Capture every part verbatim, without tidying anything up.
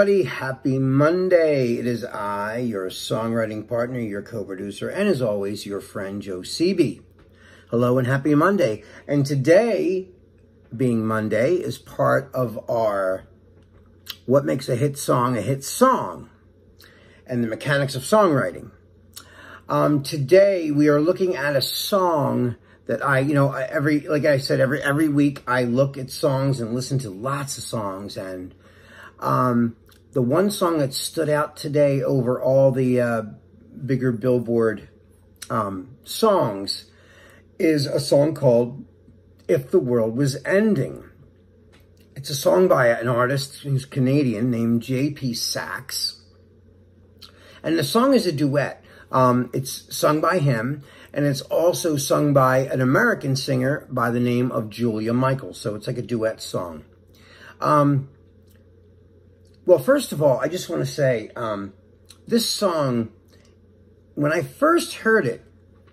everybody. Happy Monday. It is I, your songwriting partner, your co-producer, and as always, your friend Joe Seeby. Hello and happy Monday. And today, being Monday, is part of our What Makes a Hit Song a Hit Song and the Mechanics of Songwriting. Um, today, we are looking at a song that I, you know, every, like I said, every, every week I look at songs and listen to lots of songs. And um, the one song that stood out today over all the uh, bigger Billboard um, songs is a song called If the World Was Ending. It's a song by an artist who's Canadian named J P Saxe. And the song is a duet. Um, it's sung by him, and it's also sung by an American singer by the name of Julia Michaels. So it's like a duet song. Um, well, first of all, I just want to say, um, this song, when I first heard it,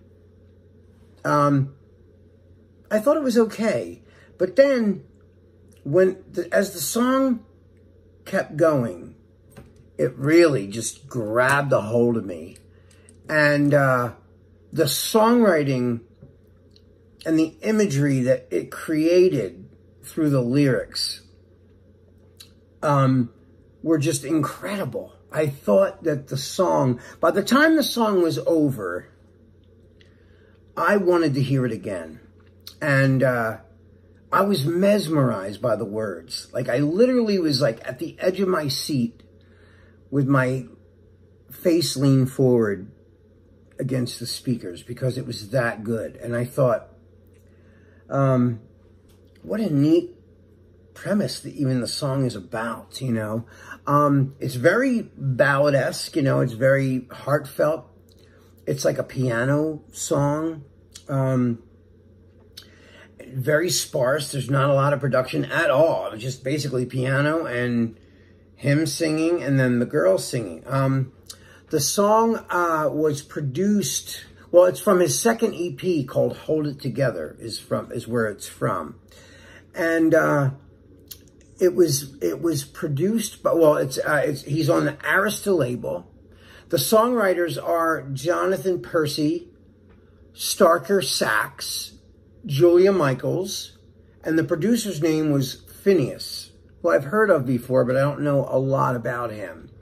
um, I thought it was okay. But then, when the, as the song kept going, it really just grabbed a hold of me. And uh, the songwriting and the imagery that it created through the lyrics um, were just incredible. I thought that the song, by the time the song was over, I wanted to hear it again. And uh, I was mesmerized by the words. Like, I literally was like at the edge of my seat with my face leaned forward against the speakers because it was that good. And I thought, um, what a neat premise that even the song is about, you know. Um, it's very ballad-esque, you know, it's very heartfelt. It's like a piano song. Um, very sparse. There's not a lot of production at all. It was just basically piano and him singing and then the girl singing. Um, The song uh, was produced, well, it's from his second E P called Hold It Together, is from is where it's from. And uh, it was it was produced, but well, it's, uh, it's he's on the Arista label. The songwriters are Jonathan Percy, Starker Saxe, Julia Michaels, and the producer's name was Phineas, who I've heard of before, but I don't know a lot about him.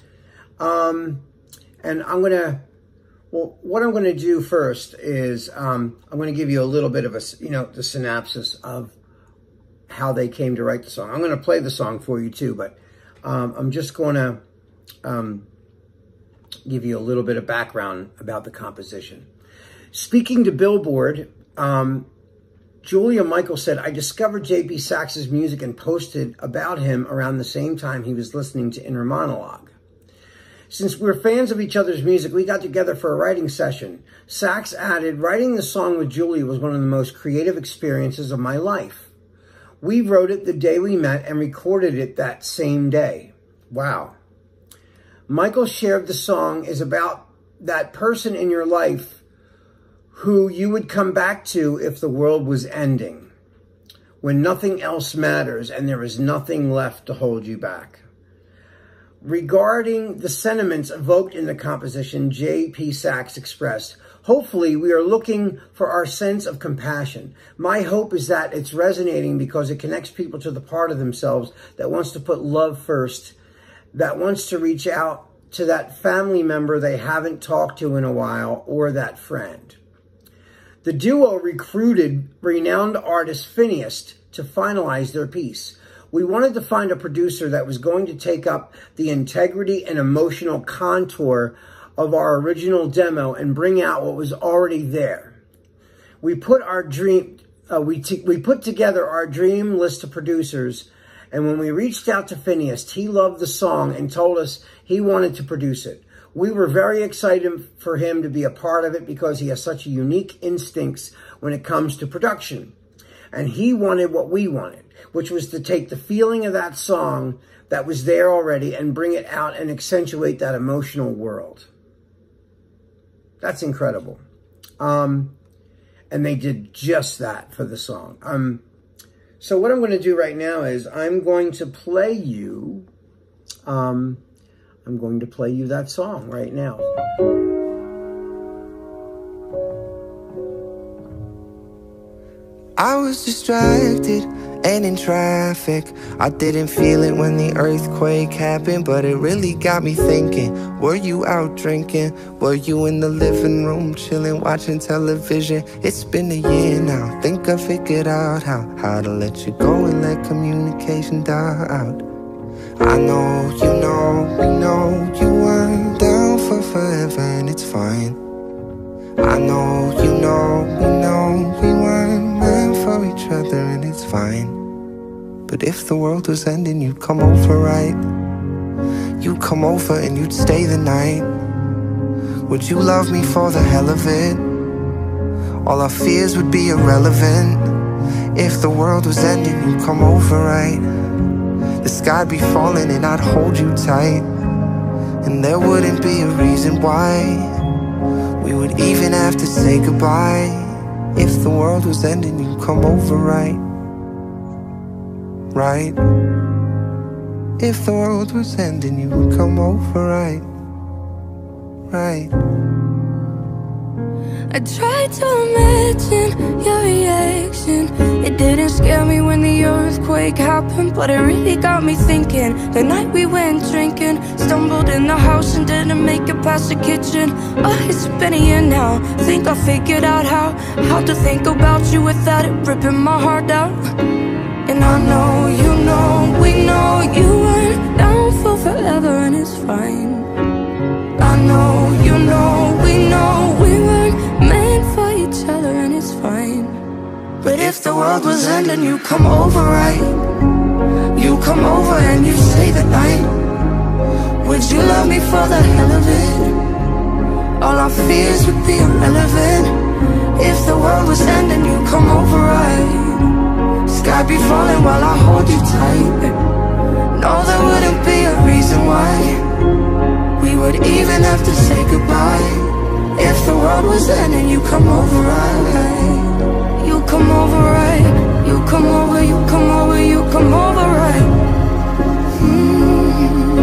Um... And I'm going to, well, what I'm going to do first is um, I'm going to give you a little bit of a, you know, the synopsis of how they came to write the song. I'm going to play the song for you too, but um, I'm just going to um, give you a little bit of background about the composition. Speaking to Billboard, um, Julia Michaels said, I discovered J P Saxe's music and posted about him around the same time he was listening to Inner Monologue. Since we're fans of each other's music, we got together for a writing session. Saxe added, writing the song with Julia was one of the most creative experiences of my life. We wrote it the day we met and recorded it that same day. Wow. Michael shared the song is about that person in your life who you would come back to if the world was ending, when nothing else matters and there is nothing left to hold you back. Regarding the sentiments evoked in the composition, J P Saxe expressed, hopefully we are looking for our sense of compassion. My hope is that it's resonating because it connects people to the part of themselves that wants to put love first, that wants to reach out to that family member they haven't talked to in a while, or that friend. The duo recruited renowned artist Phineas to finalize their piece. We wanted to find a producer that was going to take up the integrity and emotional contour of our original demo and bring out what was already there. We put our dream, uh, we, we put together our dream list of producers, and when we reached out to Phineas, he loved the song and told us he wanted to produce it. We were very excited for him to be a part of it because he has such unique instincts when it comes to production. And he wanted what we wanted, which was to take the feeling of that song that was there already and bring it out and accentuate that emotional world. That's incredible. Um, and they did just that for the song. Um, so what I'm going to do right now is I'm going to play you Um, I'm going to play you that song right now. I was distracted and in traffic. I didn't feel it when the earthquake happened, but it really got me thinking. Were you out drinking? Were you in the living room chilling, watching television? It's been a year now. Think I figured out how How to let you go and let communication die out. I know, you know, we know you weren't down for forever, and it's fine. I know, you know, we know we weren't meant for each other, and it's fine. But if the world was ending, you'd come over, right? You'd come over and you'd stay the night. Would you love me for the hell of it? All our fears would be irrelevant. If the world was ending, you'd come over, right? The sky'd be falling and I'd hold you tight, and there wouldn't be a reason why we would even have to say goodbye. If the world was ending, you'd come over, right? Right? If the world was ending, you would come over, right? Right? I tried to imagine your reaction. It didn't scare me when the earthquake happened, but it really got me thinking. The night we went drinking, stumbled in the house and didn't make it past the kitchen. Oh, it's been a year now. Think I figured out how How to think about you without it ripping my heart out. And I know, you know, we know you weren't down for forever, and it's fine. I know, you know, we know we weren't meant for each other, and it's fine. But if the world was ending, you come over, right? You come over and you stay the night. Would you love me for the hell of it? All our fears would be irrelevant. If the world was ending, you come over, right? Sky be falling while I hold you tight. No, there wouldn't be a reason why we would even have to say goodbye. If the world was ending, you come over, right? You come over, right? You come over, you come over, you come over, right? Mm-hmm.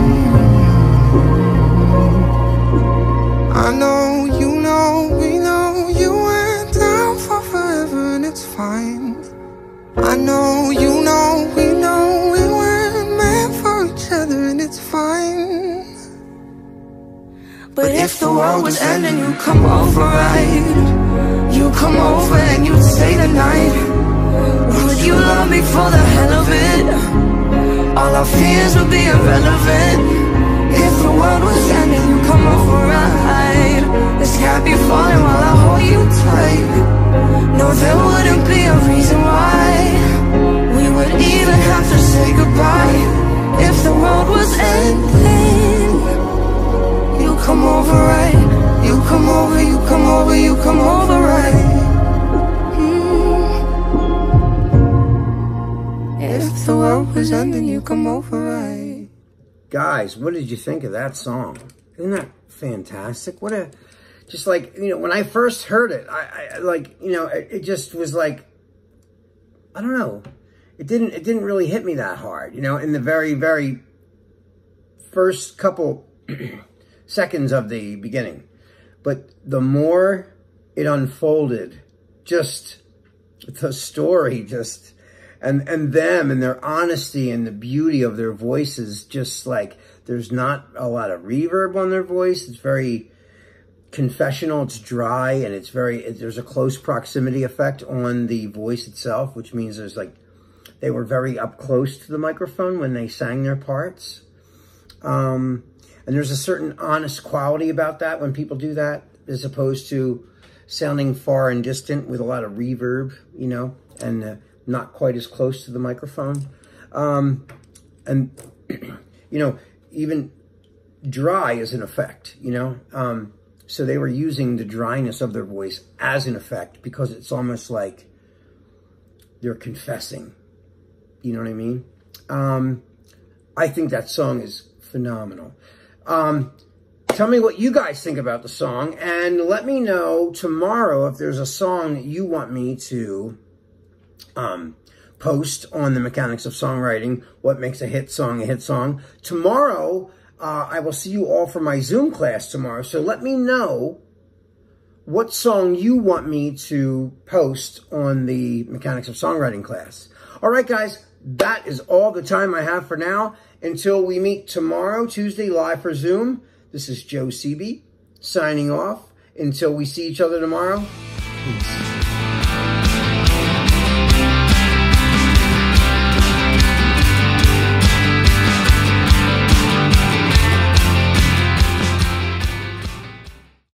I know, you know, we know you went down for forever, and it's fine. I know, you know, we know we weren't meant for each other, and it's fine. But if the world was ending, you come over, right? You come over and you'd stay the night. Would you love me for the hell of it? All our fears would be irrelevant. If the world was ending, you come over, right? The sky be falling while I hold you tight. No, there wouldn't be a reason why we would even have to say goodbye. If the world was ending, you come over, right? You come over, you come over, you come over, right? Mm. If the world was ending, you come over, right? Guys, what did you think of that song? Isn't that fantastic? What a, just like, you know, when I first heard it, I, I like, you know, it, it just was like, I don't know. It didn't, it didn't really hit me that hard, you know, in the very, very first couple seconds of the beginning. But the more it unfolded, just the story, just, and, and them and their honesty and the beauty of their voices, just like, there's not a lot of reverb on their voice. It's very confessional, it's dry, and it's very, it, there's a close proximity effect on the voice itself, which means there's like, they were very up close to the microphone when they sang their parts. Um, and there's a certain honest quality about that when people do that, as opposed to sounding far and distant with a lot of reverb, you know, and uh, not quite as close to the microphone. Um, and, you know, even dry is an effect, you know. Um, so they were using the dryness of their voice as an effect because it's almost like they're confessing. You know what I mean? Um, I think that song is phenomenal. Um, tell me what you guys think about the song, and let me know tomorrow if there's a song that you want me to um, post on the Mechanics of Songwriting, what makes a hit song a hit song. Tomorrow, uh, I will see you all for my Zoom class tomorrow. So let me know what song you want me to post on the Mechanics of Songwriting class. All right, guys, that is all the time I have for now. Until we meet tomorrow, Tuesday, live for Zoom, this is Joe Seeby signing off. Until we see each other tomorrow, peace.